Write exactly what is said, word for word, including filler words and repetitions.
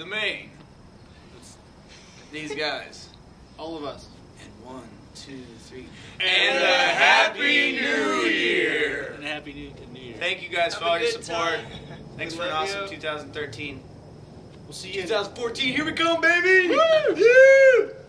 the Maine. It's these guys. All of us. And one, two, three. And a Happy New Year! And a Happy New, New Year. Thank you guys for Have a all your good support. time. Thanks We for an love awesome you. two thousand thirteen. We'll see you. two thousand fourteen, here we come, baby! Woo!